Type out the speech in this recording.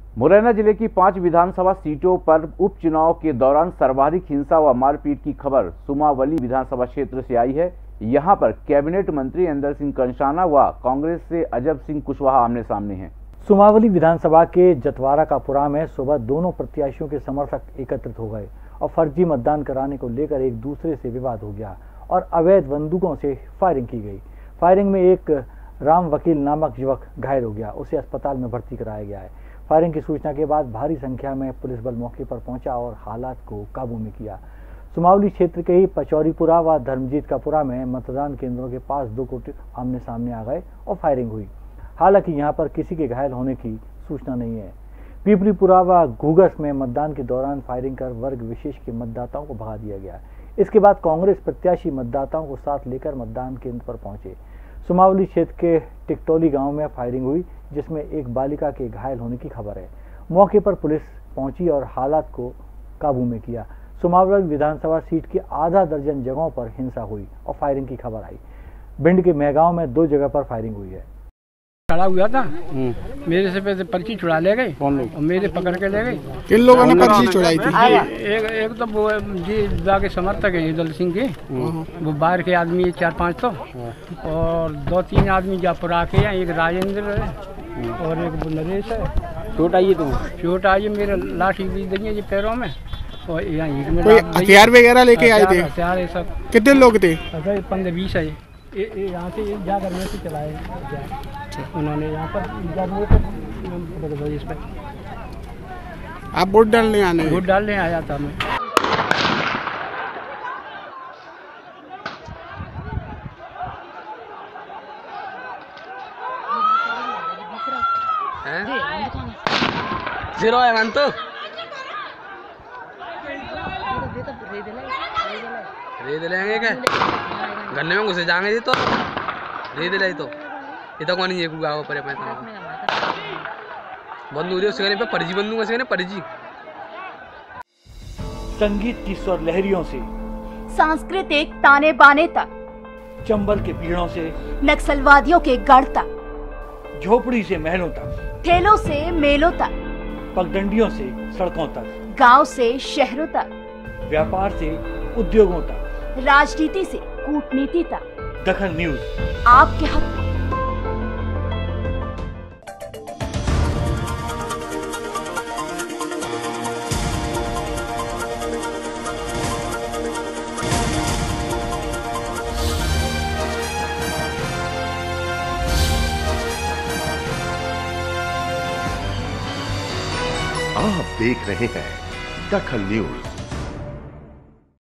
मुरैना जिले की 5 विधानसभा सीटों पर उपचुनाव के दौरान सर्वाधिक हिंसा व मारपीट की खबर सुमावली विधानसभा क्षेत्र से आई है। यहां पर कैबिनेट मंत्री इंदर सिंह कंषाना व कांग्रेस से अजब सिंह कुशवाहा आमने सामने हैं। सुमावली विधानसभा के जतवारा का पुरा में सुबह दोनों प्रत्याशियों के समर्थक एकत्रित हो गए और फर्जी मतदान कराने को लेकर एक दूसरे से विवाद हो गया और अवैध बंदूकों से फायरिंग की गई। फायरिंग में एक राम वकील नामक युवक घायल हो गया, उसे अस्पताल में भर्ती कराया गया है। फायरिंग की सूचना के बाद भारी संख्या में पुलिस बल मौके पर पहुंचा और हालात को काबू में किया। सुमावली क्षेत्र के ही पचौरीपुरा व धर्मजीत का पुरा में मतदान केंद्रों के पास दो गुट आमने सामने आ गए और फायरिंग हुई। हालांकि यहां पर किसी के घायल होने की सूचना नहीं है। पीपलीपुरा व घूगस में मतदान के दौरान फायरिंग कर वर्ग विशेष के मतदाताओं को भगा दिया गया। इसके बाद कांग्रेस प्रत्याशी मतदाताओं को साथ लेकर मतदान केंद्र पर पहुंचे। सुमावली क्षेत्र के टिकटोली गांव में फायरिंग हुई, जिसमें एक बालिका के घायल होने की खबर है। मौके पर पुलिस पहुंची और हालात को काबू में किया। सुमावली विधानसभा सीट की आधा दर्जन जगहों पर हिंसा हुई और फायरिंग की खबर आई। भिंड के मेहगांव में 2 जगह पर फायरिंग हुई है। खड़ा हुआ था, मेरे से पैसे पर्ची छुड़ा ले गए और मेरे पकड़ के ले गए। किन लोगों ने पर्ची छुड़ाई थी? एक तो वो जी जाके समर्थक है इंदर सिंह के, वो बाहर के आदमी है 4-5 तो, और 2-3 आदमी जापुर आके हैं, एक राजेंद्र है और एक नरेश है। चोट आई है तुम? चोट आई है, मेरे लाठी भी दी है पैरों में और यहाँ कोई हथियार वगैरह लेके आए थे? हथियार है सब। कितने लोग थे? 15-20 है। यहाँ से जाकर में से चलाए उन्होंने यहाँ पर इस पर। आप वोट डालने आने? वोट डालने आया था मैं। जीरो है मन तो रेद लेंगे क्या? गन्ने में घुसे जाएंगे तो रेद ले तो इतना कौन नहीं है गाँव पर बंदूक उसके पे फर्जी बंदूक से फर्जी। संगीत की स्वर लहरियों से सांस्कृतिक ताने बाने तक, चंबल के पीड़ों से नक्सलवादियों के गढ़ तक, झोपड़ी से महलों तक, ठेलों से मेलों तक, पगडंडियों से सड़कों तक, गांव से शहरों तक, व्यापार से उद्योगों तक, राजनीति से कूटनीति तक, दखल न्यूज आपके हक में। आप देख रहे हैं दखल न्यूज।